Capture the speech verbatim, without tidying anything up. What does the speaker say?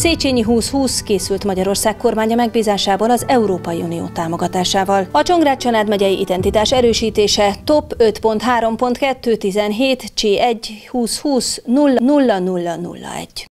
Széchenyi húsz-húsz készült Magyarország kormánya megbízásából az Európai Unió támogatásával. A Csongrád-Csanád megyei identitás erősítése top öt pont három pont kettő tizenhét C egy húsz húsz nulla nulla nulla nulla egy.